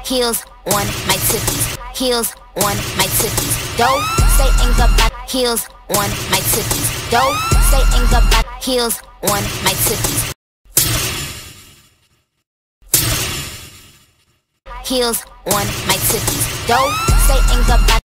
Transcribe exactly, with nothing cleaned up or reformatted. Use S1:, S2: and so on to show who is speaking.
S1: Heels on my titties. Heels on my titties. Don't say ain't goodbye. Heels on my titties. Don't say ain't goodbye. Heels on my titties. Heels on my titties. Don't say ain't goodbye.